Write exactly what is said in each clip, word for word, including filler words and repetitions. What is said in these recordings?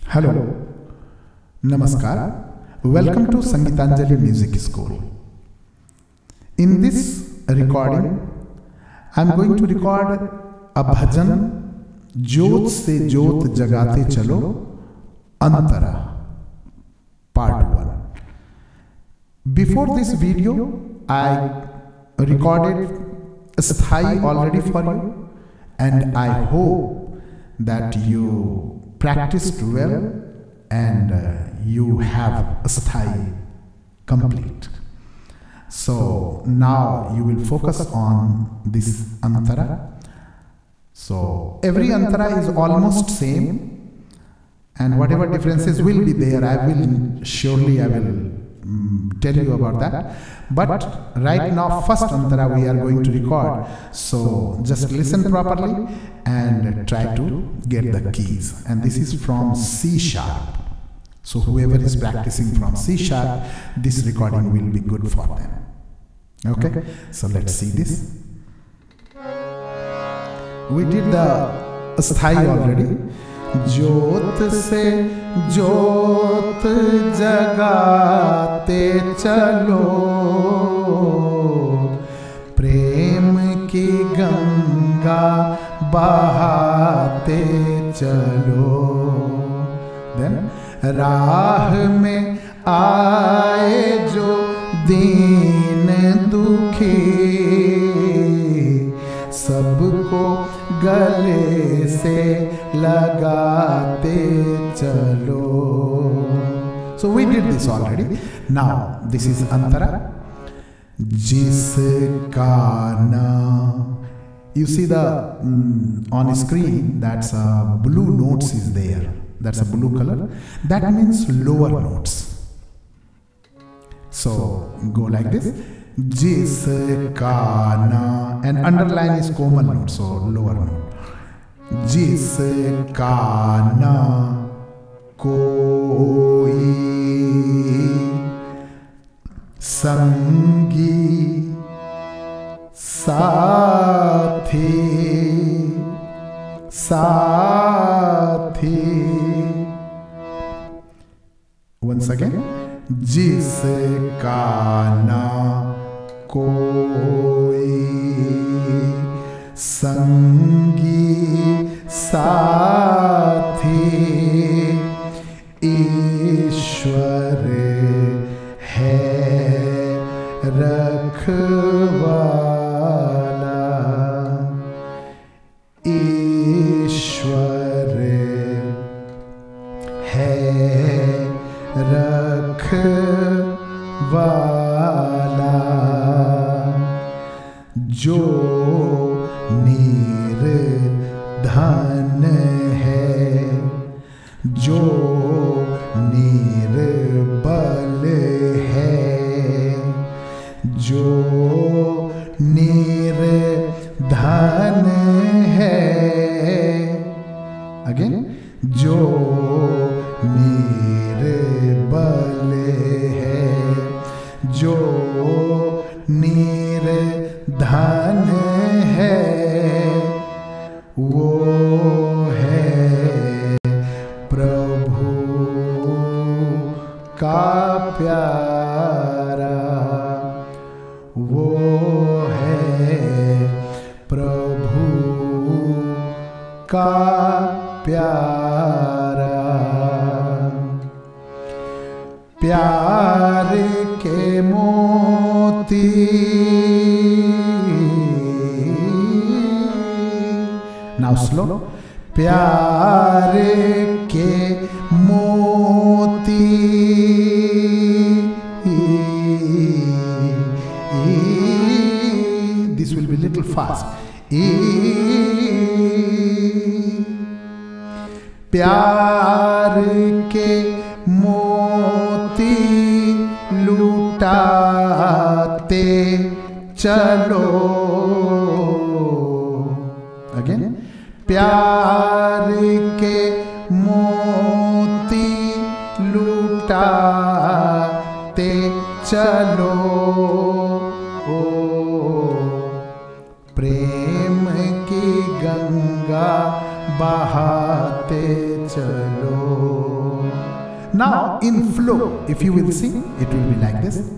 Hello, Namaskar, welcome to Sangeetanjali Music School. In this recording, I am going to record a bhajan, Jyot se Jyot Jagate Chalo, Antara, part one. Before this video, I recorded Sthai already for you, and I hope that you practiced well and uh, you have Sthai complete. So now you will focus on this Antara. So every Antara is almost same, and whatever differences will be there, I will surely I will um, tell you about that. But right now, first Antara we are going to record. So just listen properly and try to get the keys. And this is from C sharp. So whoever is practicing from C sharp, this recording will be good for them. Okay? So let's see this. We did the Sthai already. ज्योत से ज्योत जगाते चलो, प्रेम की गंगा बहाते चलो। Then राह में आए जो दीन दुखी, सबको गले से लगाते चलो. So we did this already. Now this is Antara. जिसका ना, you see the mm, on screen, that's a blue notes is there, that's a blue color, that means lower notes. So go like this, जिसका ना, and underline is Komal note, so lower note. जिसका ना कोई संगी साथी साथी, once again, जिसका ना कोई संगी साथी, ईश्वर है रखवाला, ईश्वर है रखवाला, जो निर्धन है, जो निर्बल है, जो निर्धन है, अगेन, जो निर्बल है, जो निर्धन है, वो है प्रभु का प्यारा, वो है प्रभु का प्यारा। प्यार के मोती नाउ स्लो, प्यार के मोती this will be little fast. प्यार के मोती लुटाते चलो, अगेन, प्यार के मोती लुटाते चलो, ओ प्रेम की गंगा बहाते चलो। Now in flow, if you will sing, it will be like this.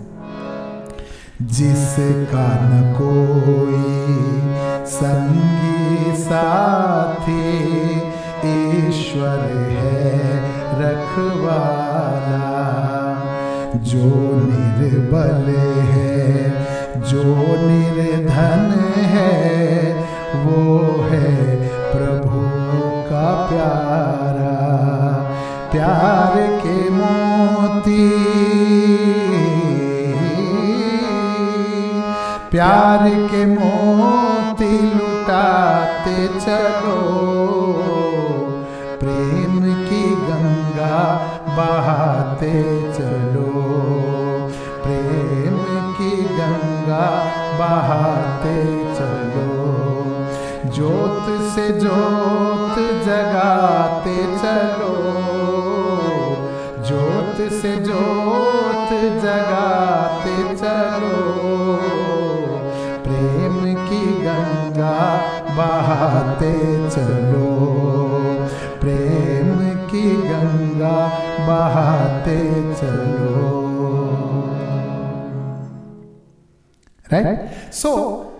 जिसका न कोई संगी साथी, ईश्वर है रखवाला। जो निर्बल है, जो निर्धन है, वो है प्रभु का प्यारा। प्यार के मोती, प्यार के मोती लुटाते चलो, प्रेम की गंगा बहाते चलो, प्रेम की गंगा बहाते चलो। ज्योत से ज्योत जगाते चलो, ज्योत से ज्योत जगाते चलो, प्रेम की गंगा बहाते चलो, प्रेम की गंगा बहाते चलो। Right? So,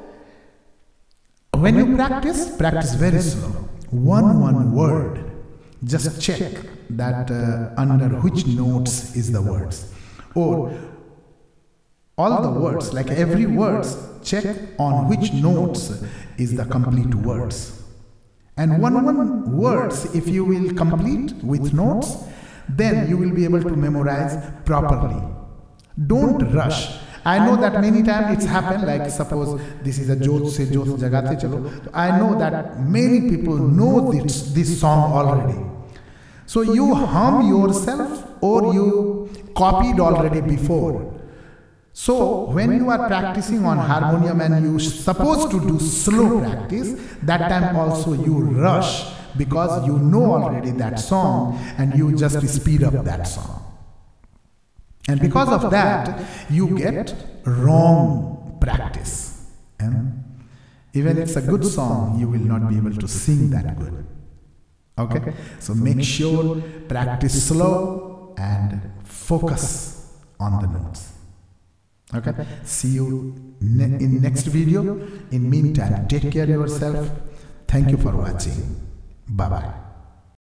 when you practice, practice very slow. One, one word. Just check that uh, under which notes is the words. Or all the words, like every words, check on which notes is the complete words. And one, one words, if you will complete with notes, then you will be able to memorize properly. Don't rush. I know that many times it's happened, like suppose this is a Jyot se Jyot jagate chalo. I know that many people know this, this song already. So you hum yourself or you copied already before. So when you are practicing on harmonium and you supposed to do slow practice, that time also you rush because you know already that song and you just speed up that song. And because of that, you get wrong practice. And even if it's a good song, you will not be able to sing that good. Okay? So make sure practice slow and focus on the notes. Okay? See you ne in next video. In meantime, take care of yourself. Thank you for watching. Bye-bye.